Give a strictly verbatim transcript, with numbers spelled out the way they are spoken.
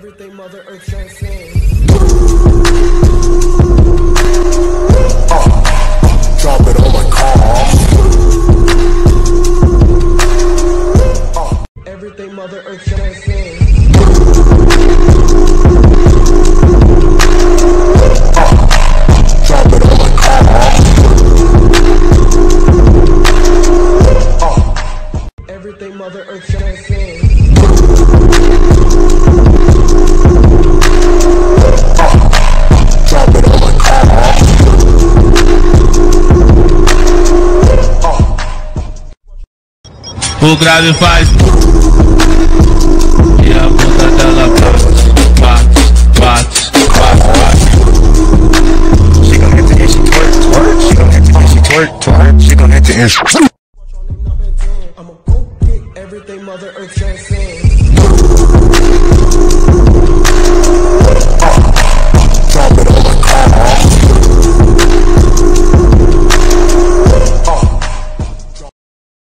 Everything Mother Earth transcends. Uh, drop it on my car. Uh, everything Mother Earth transcends. Uh, drop it on my car. Uh, everything Mother Earth transcends. O grave faz